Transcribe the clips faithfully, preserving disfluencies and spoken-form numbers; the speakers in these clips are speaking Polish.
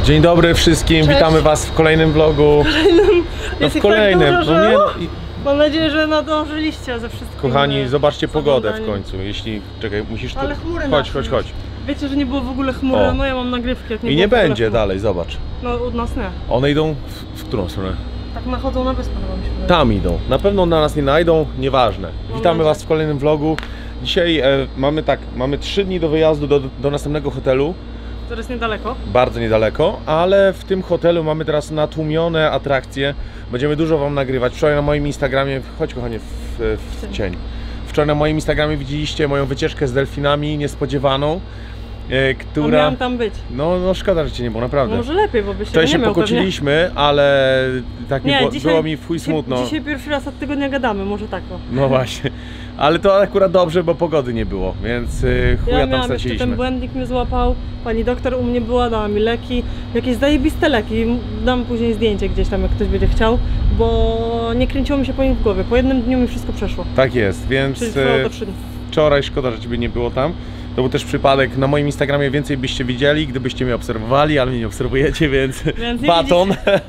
Dzień dobry wszystkim, cześć. Witamy was w kolejnym vlogu. Kolejnym? No w kolejnym, tak dużo, no nie, no i... Mam nadzieję, że nadążyliście ze wszystkim. Kochani, zobaczcie pogodę w końcu, jeśli... Czekaj, musisz tu... Ale chmury Chodź, chodź, chodź. Wiecie, że nie było w ogóle chmury, o. No ja mam nagrywki, jak nie I było nie będzie chmury. dalej, zobacz. No u nas nie. One idą w, w którą stronę? Tak nachodzą na wyspę, chyba mi się wydaje. Tam idą, na pewno na nas nie najdą, nieważne. No Witamy no. was w kolejnym vlogu. Dzisiaj e, mamy tak, mamy trzy dni do wyjazdu do, do następnego hotelu. To jest niedaleko. Bardzo niedaleko, ale w tym hotelu mamy teraz natłumione atrakcje. Będziemy dużo wam nagrywać. Wczoraj na moim Instagramie, chodź kochanie w, w cień. Wczoraj na moim Instagramie widzieliście moją wycieczkę z delfinami niespodziewaną, e, która... A miałam tam być. No, no szkoda, że cię nie było, naprawdę. Może lepiej, bo by się Wczoraj nie się miał pokłóciliśmy, pewnie. Ale tak nie, było, dzisiaj, było mi w chuj dzisiaj, smutno. Dzisiaj pierwszy raz od tygodnia gadamy, może tak o. No właśnie. Ale to akurat dobrze, bo pogody nie było, więc yy, chuja ja tam straciliśmy. Ten błędnik mnie złapał, pani doktor u mnie była, dała mi leki, jakieś zajebiste leki, dam później zdjęcie gdzieś tam, jak ktoś będzie chciał, bo nie kręciło mi się po nim w głowie, po jednym dniu mi wszystko przeszło. Tak jest, więc Czyli trwało to trzy dni. Wczoraj szkoda, że ciebie nie było tam. To był też przypadek, na moim Instagramie więcej byście widzieli, gdybyście mnie obserwowali, ale mnie nie obserwujecie, więc, więc baton.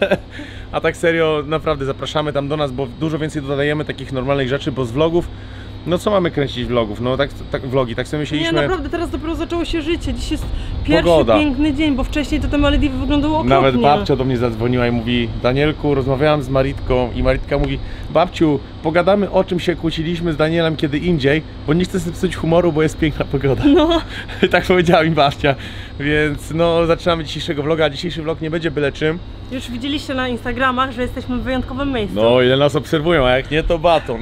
A tak serio, naprawdę zapraszamy tam do nas, bo dużo więcej dodajemy takich normalnych rzeczy, bo z vlogów, no co mamy kręcić vlogów, no tak, tak vlogi, tak sobie myśleliśmy. Nie, naprawdę, teraz dopiero zaczęło się życie, dziś jest pierwszy Pogoda. piękny dzień, bo wcześniej to te Malediwy wyglądały okropnie. Nawet babcia do mnie zadzwoniła i mówi: Danielku, rozmawiałam z Maritką i Maritka mówi: babciu, pogadamy o czym się kłóciliśmy z Danielem kiedy indziej, bo nie chcę zepsuć humoru, bo jest piękna pogoda. No. Tak powiedziała mi babcia, więc no zaczynamy dzisiejszego vloga, a dzisiejszy vlog nie będzie byle czym. Już widzieliście na Instagramach, że jesteśmy w wyjątkowym miejscu. No, ile nas obserwują, a jak nie, to baton.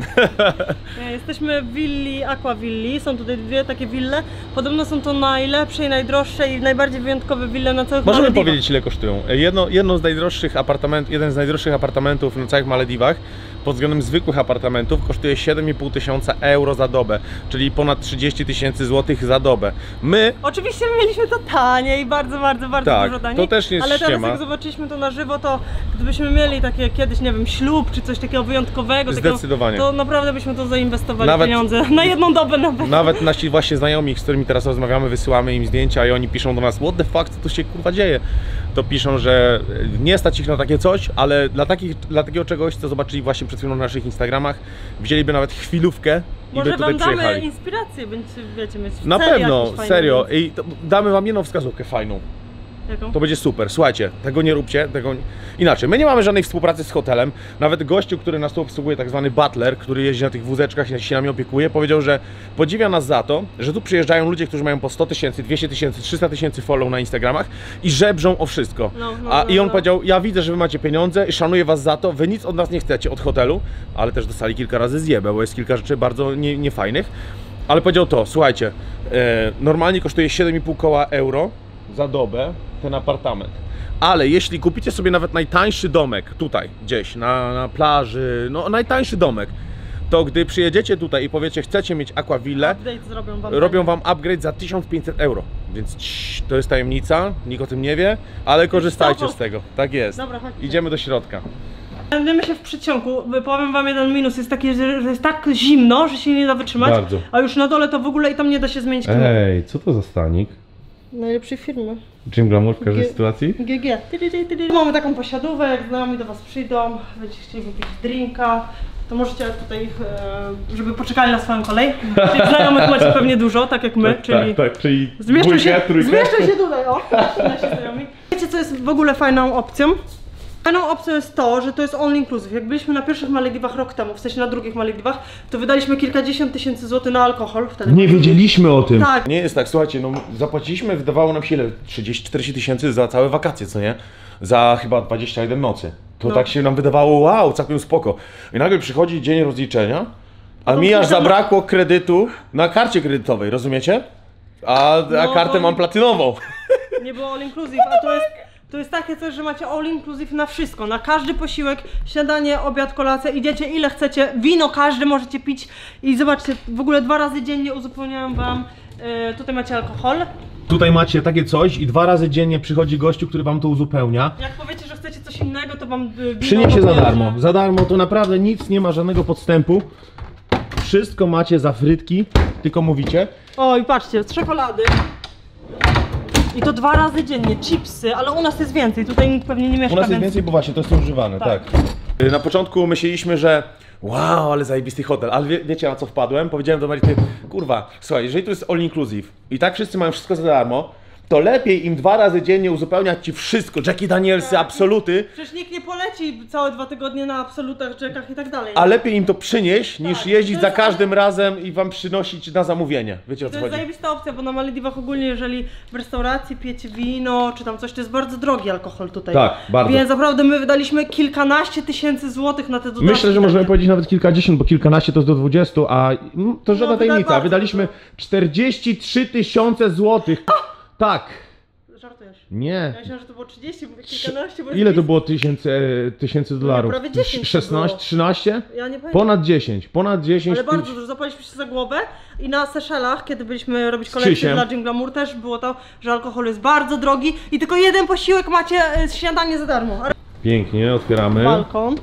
Jesteśmy w willi Aqua Villi, są tutaj dwie takie wille. Podobno są to najlepsze i najdroższe i najbardziej wyjątkowe wille na całych Możemy Malediwach. powiedzieć, ile kosztują. Jedno, jedno z najdroższych apartamentów, jeden z najdroższych apartamentów na całych Malediwach pod względem zwykłych apartamentów kosztuje siedem i pół tysiąca euro za dobę, czyli ponad trzydzieści tysięcy złotych za dobę. My... Oczywiście mieliśmy to taniej, bardzo, bardzo, bardzo tak, dużo taniej. to też nie jest ale teraz ściema. Jak zobaczyliśmy to na żywo, to gdybyśmy mieli takie kiedyś, nie wiem, ślub czy coś takiego wyjątkowego, zdecydowanie. Takiego, to naprawdę byśmy to zainwestowali nawet, pieniądze na jedną dobę nawet. Nawet nasi właśnie znajomi, z którymi teraz rozmawiamy, wysyłamy im zdjęcia i oni piszą do nas: what the fuck, co tu się kurwa dzieje? To piszą, że nie stać ich na takie coś, ale dla, takich, dla takiego czegoś, co zobaczyli właśnie przed chwilą na naszych Instagramach, wzięliby nawet chwilówkę i może by tutaj wam damy przyjechali. inspirację, więc wiecie, mieć Na pewno, fajne, serio. więc... I to damy wam jedną wskazówkę fajną. Jaką? To będzie super. Słuchajcie, tego nie róbcie, tego... Inaczej, my nie mamy żadnej współpracy z hotelem. Nawet gościu, który nas tu obsługuje, tak zwany butler, który jeździ na tych wózeczkach i się nami opiekuje, powiedział, że podziwia nas za to, że tu przyjeżdżają ludzie, którzy mają po sto tysięcy, dwieście tysięcy, trzysta tysięcy follow na Instagramach i żebrzą o wszystko. No, no, A no, i on no. powiedział: ja widzę, że wy macie pieniądze i szanuję was za to, wy nic od nas nie chcecie, od hotelu, ale też dostali kilka razy zjebę, bo jest kilka rzeczy bardzo nie, niefajnych. Ale powiedział to: słuchajcie, e, normalnie kosztuje siedem i pół koła euro za dobę ten apartament. Ale jeśli kupicie sobie nawet najtańszy domek tutaj, gdzieś na, na plaży, no najtańszy domek, to gdy przyjedziecie tutaj i powiecie: chcecie mieć Aqua Villę, zrobią wam, robią wam upgrade za tysiąc pięćset euro. Więc cii, to jest tajemnica, nikt o tym nie wie, ale korzystajcie z tego. Tak jest. Dobra, idziemy do środka. Znajdujemy się w przedsionku. Powiem wam, jeden minus jest taki, że jest tak zimno, że się nie da wytrzymać. Bardzo. A już na dole to w ogóle i tam nie da się zmienić klimatu. Ej, co to za stanik? Najlepszej firmy. Jim Glamour w każdej G sytuacji? G G. Mamy taką posiadówę, jak znajomi do was przyjdą, będziecie chcieli wypić drinka, to możecie tutaj, żeby poczekali na swoją kolej. Tych znajomych macie pewnie dużo, tak jak my, tak, czyli... Tak, tak, czyli zmieszczę się, trójkę. zmieszczę się tutaj, o! Nasi znajomi. Wiecie, co jest w ogóle fajną opcją? Fajną opcją jest to, że to jest all inclusive. Jak byliśmy na pierwszych Malediwach rok temu, w sensie na drugich Malediwach, to wydaliśmy kilkadziesiąt tysięcy złotych na alkohol wtedy. Nie wiedzieliśmy o tym. Tak. Nie jest tak, słuchajcie, no zapłaciliśmy, wydawało nam się ile? trzydzieści czterdzieści tysięcy za całe wakacje, co nie? Za chyba dwadzieścia jeden nocy. To no. Tak się nam wydawało: wow, całkiem spoko. I nagle przychodzi dzień rozliczenia, a mi aż zabrakło kredytu na karcie kredytowej, rozumiecie? A, a no, kartę mam platynową. Nie było all inclusive, a to jest... To jest takie coś, że macie all inclusive na wszystko, na każdy posiłek, śniadanie, obiad, kolację, idziecie ile chcecie, wino każdy możecie pić i zobaczcie, w ogóle dwa razy dziennie uzupełniają wam, yy, tutaj macie alkohol. Tutaj macie takie coś i dwa razy dziennie przychodzi gościu, który wam to uzupełnia. Jak powiecie, że chcecie coś innego, to wam yy, przyniesie za darmo, za darmo, to naprawdę nic, nie ma żadnego podstępu. Wszystko macie za frytki, tylko mówicie. O i patrzcie, z czekolady. I to dwa razy dziennie, chipsy, ale u nas jest więcej, tutaj nikt pewnie nie mieszka. U nas jest więc... więcej, bo właśnie to jest używane, tak. tak. Na początku myśleliśmy, że wow, ale zajebisty hotel, ale wie, wiecie na co wpadłem? Powiedziałem do Marity, kurwa, słuchaj, jeżeli to jest all inclusive i tak wszyscy mają wszystko za darmo, to lepiej im dwa razy dziennie uzupełniać ci wszystko, Jackie Danielsy, tak. absoluty. Przecież nikt nie poleci całe dwa tygodnie na absolutach, Jackach i tak dalej. A lepiej im to przynieść, tak. niż jeździć za każdym razem i wam przynosić na zamówienie. Wiecie o co chodzi? To jest zajebista opcja, bo na Malediwach ogólnie, jeżeli w restauracji pijecie wino, czy tam coś, to jest bardzo drogi alkohol tutaj. Tak, bardzo. Więc naprawdę my wydaliśmy kilkanaście tysięcy złotych na te dodatki. Myślę, że możemy powiedzieć nawet kilkadziesiąt, bo kilkanaście to jest do dwudziestu, a to żadna no, tajemnica. Wydaliśmy czterdzieści trzy tysiące złotych. Tak. Żartujesz. Nie. Ja myślałem, że to było trzydzieści, mówię kilkanaście, bo Ile to było tysięcy, tysięcy dolarów? prawie dziesięć szesnaście, trzynaście? Ja nie pamiętam. Ponad dziesięć, ponad dziesięć. Ale bardzo dużo, zapaliśmy się za głowę i na Seszelach, kiedy byliśmy robić kolekcję dla Gym Glamour, też było to, że alkohol jest bardzo drogi i tylko jeden posiłek macie śniadanie za darmo. Pięknie, otwieramy. Balkon.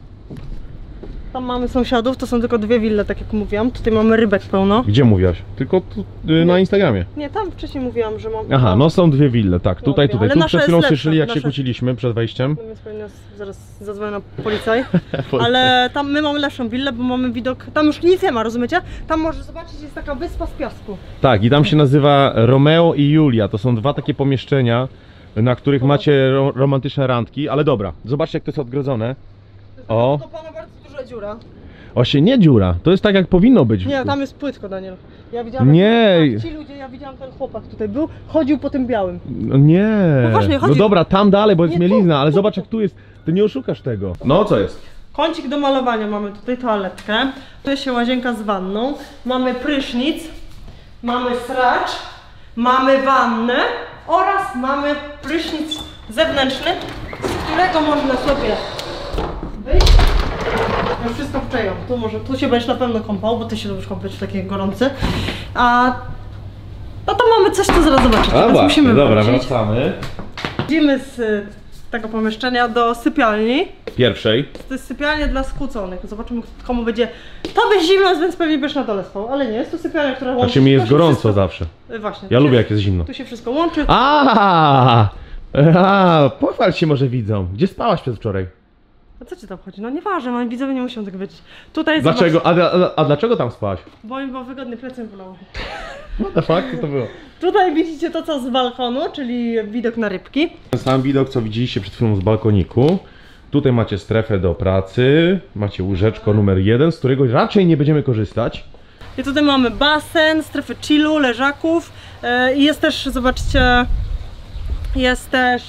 Tam mamy sąsiadów, to są tylko dwie wille, tak jak mówiłam. Tutaj mamy rybek pełno. Gdzie mówiłaś? Tylko tu, y, na Instagramie. Nie, tam wcześniej mówiłam, że mam... Aha, no są dwie wille, tak, tutaj, no, tutaj. ale Tu przed chwilą słyszeli, jak nasze... się kłóciliśmy przed wejściem. No więc pewnie zaraz zadzwonię na policaj. Ale tam my mamy lepszą willę, bo mamy widok... Tam już nic nie ma, rozumiecie? Tam możesz zobaczyć, jest taka wyspa z piasku. Tak, i tam się nazywa Romeo i Julia. To są dwa takie pomieszczenia, na których macie ro romantyczne randki, ale dobra, zobaczcie jak to jest odgrodzone. O! To pana bardzo duża dziura. Właśnie nie dziura, to jest tak jak powinno być. Nie, tam jest płytko, Daniel. Ja widziałam, nie. Jak, ci ludzie, ja widziałam ten chłopak tutaj był, chodził po tym białym. No nie. Poważnie, chodzi... No dobra, tam dalej, bo jest nie, mielizna, tu, ale tu, zobacz tu. jak tu jest. Ty nie oszukasz tego. No co jest? Kącik do malowania, mamy tutaj toaletkę. Tu jest się łazienka z wanną. Mamy prysznic, mamy sracz, mamy wannę oraz mamy prysznic zewnętrzny, z którego można sobie wyjść. Ja wszystko wczeją. Tu może, tu się będziesz na pewno kąpał, bo ty się lubisz kąpać w takie gorące. A no to mamy coś, co zaraz zobaczycie. A właśnie, musimy dobra, wrócić. wracamy. Idziemy z tego pomieszczenia do sypialni. Pierwszej. To jest sypialnia dla skłóconych. Zobaczymy, komu będzie. To by zimno, więc pewnie byś na dole spał, ale nie, jest to sypialnia, która łączy. Znaczy mi jest gorąco wszystko... zawsze. Właśnie. Ja się... lubię jak jest zimno. Tu się wszystko łączy. A, a, pochwal się może widzom. Gdzie spałaś przedwczoraj? A co ci tam chodzi? No nieważne, moi widzowie nie muszą tego wiedzieć. Tutaj Dlaczego? A, a, a dlaczego tam spałaś? Bo mi było wygodnie, plecy bolało. What the fuck? Co to było? Tutaj widzicie to co z balkonu, czyli widok na rybki. Ten sam widok co widzieliście przed chwilą z balkoniku. Tutaj macie strefę do pracy, macie łóżeczko numer jeden, z którego raczej nie będziemy korzystać. I tutaj mamy basen, strefę chillu, leżaków yy, i jest też, zobaczcie, jest też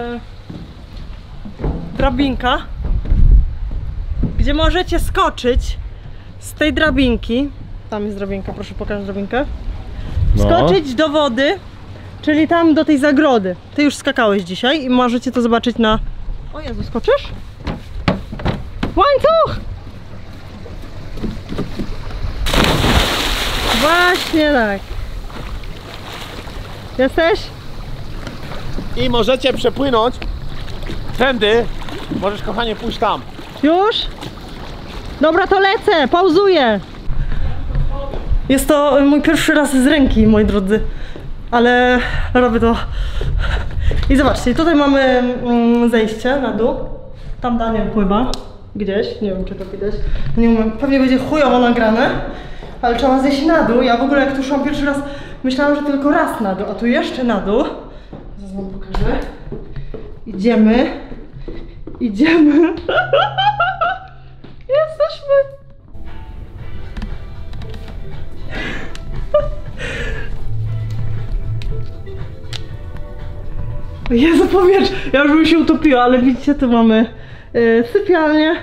yy, drabinka, gdzie możecie skoczyć z tej drabinki. Tam jest drabinka, proszę pokaż drabinkę. No. Skoczyć do wody, czyli tam do tej zagrody. Ty już skakałeś dzisiaj i możecie to zobaczyć na... O Jezu, skoczysz? Łańcuch! Właśnie tak. Jesteś? I możecie przepłynąć tędy. Możesz kochanie pójść tam. Już? Dobra, to lecę, pauzuję. Jest to mój pierwszy raz z ręki, moi drodzy. Ale robię to. I zobaczcie, tutaj mamy mm, zejście na dół. Tam Daniel pływa gdzieś, nie wiem czy to widać. Nie umiem, pewnie będzie chujowo nagrane, ale trzeba zejść na dół. Ja w ogóle jak tu szłam pierwszy raz, myślałam, że tylko raz na dół, a tu jeszcze na dół. Zaraz wam pokażę. Idziemy. Idziemy. Jesteśmy. Jezu, powietrz, ja już bym się utopiła, ale widzicie, tu mamy yy, sypialnię.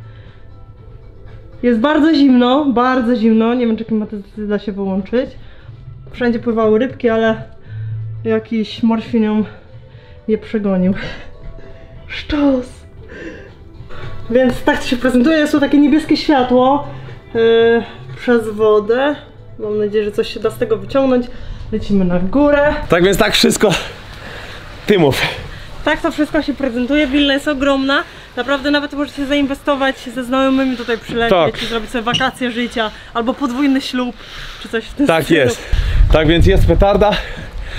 Jest bardzo zimno, bardzo zimno, nie wiem czy klimatyzację da się wyłączyć. Wszędzie pływały rybki, ale jakiś morfinium je przegonił. Szczos! Więc tak to się prezentuje, jest tu takie niebieskie światło yy, przez wodę. Mam nadzieję, że coś się da z tego wyciągnąć. Lecimy na górę. Tak więc tak wszystko. Ty mów. Tak to wszystko się prezentuje, willa jest ogromna. Naprawdę nawet możecie zainwestować ze znajomymi tutaj przylecieć Tak. i zrobić sobie wakacje życia, albo podwójny ślub, czy coś w tym Tak stylu. jest. Tak więc jest petarda.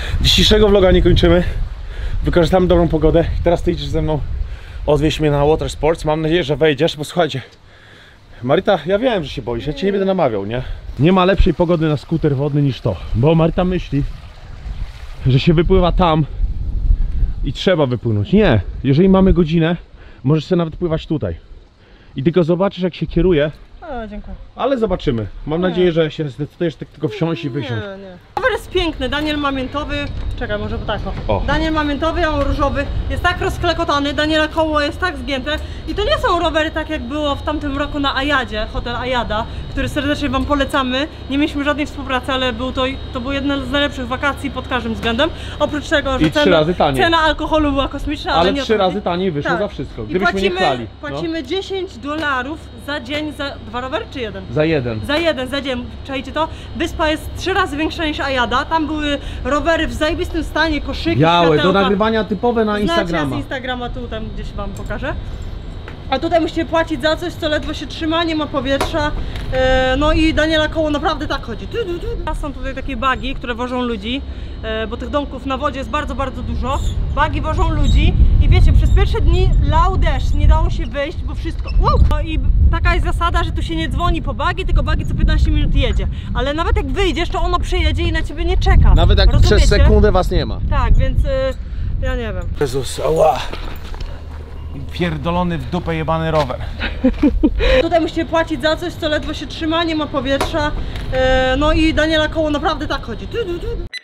Dzisiejszego vloga nie kończymy. Wykorzystamy dobrą pogodę. Teraz ty idziesz ze mną, odwieź mnie na Water Sports. Mam nadzieję, że wejdziesz, bo słuchajcie, Marita, ja wiem, że się boisz, ja cię nie będę namawiał, nie? Nie ma lepszej pogody na skuter wodny niż to, bo Marita myśli, że się wypływa tam i trzeba wypłynąć. Nie, jeżeli mamy godzinę, możesz sobie nawet pływać tutaj. I tylko zobaczysz, jak się kieruje. O, dziękuję. Ale zobaczymy. Mam Nie. nadzieję, że się zdecydujesz tylko wsiąść i wysiąść. Nie, nie. Rower jest piękny, Daniel ma miętowy. Czekaj, może tak o. O. Daniel ma miętowy, ja mam różowy. Jest tak rozklekotany, Daniela koło jest tak zgięte. I to nie są rowery tak jak było w tamtym roku na Ajadzie, hotel Ajada, który serdecznie wam polecamy. Nie mieliśmy żadnej współpracy, ale był to, to był jedna z najlepszych wakacji pod każdym względem. Oprócz tego, że I trzy cena, razy taniej. cena alkoholu była kosmiczna, ale, Ale nie o trzy to razy chodzi. taniej wyszło Tak. za wszystko. I Gdybyśmy płacimy, nie chlali. No. płacimy dziesięć dolarów za dzień za dwa rowery czy jeden? Za jeden. Za jeden, za dzień, czajcie to? Wyspa jest trzy razy większa niż Ajada, tam były rowery w zajebistym stanie, koszyki, Białe, do światełka. nagrywania typowe na Znacie Instagrama. z Instagrama, tu tam gdzieś wam pokażę. A tutaj musicie płacić za coś, co ledwo się trzyma, nie ma powietrza. E, no i Daniela koło naprawdę tak chodzi. Tu, tu, tu. Są tutaj takie bagi, które wożą ludzi, e, bo tych domków na wodzie jest bardzo, bardzo dużo. Bagi wożą ludzi i wiecie, przez pierwsze dni lał deszcz, nie dało się wyjść, bo wszystko... Wow! No i taka jest zasada, że tu się nie dzwoni po bagi, tylko bagi co piętnaście minut jedzie. Ale nawet jak wyjdziesz, to ono przyjedzie i na ciebie nie czeka. Nawet jak Rozumiecie? przez sekundę was nie ma. Tak, więc e, ja nie wiem. Jezus, ała. Pierdolony w dupę jebany rower. Tutaj musicie płacić za coś, co ledwo się trzyma, nie ma powietrza. E, no i Daniela koło naprawdę tak chodzi. Tu, tu, tu.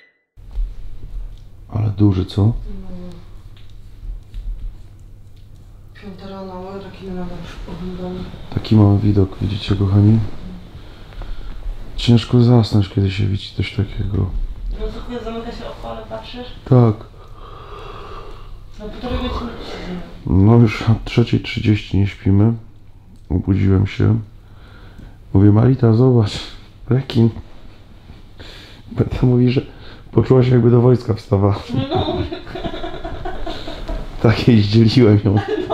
Ale duży, co? Piąta rano, ale taki nawet oglądamy. Taki mamy widok, widzicie kochani? Ciężko zasnąć, kiedy się widzi coś takiego. No to zamyka się oko, ale patrzysz? Tak. No półtorej godziny siedzimy. No już od trzeciej trzydzieści nie śpimy. Obudziłem się. Mówię, Marita, zobacz, rekin. Marta mówi, że poczuła się, jakby do wojska wstawała. No. Tak jej zdzieliłem ją.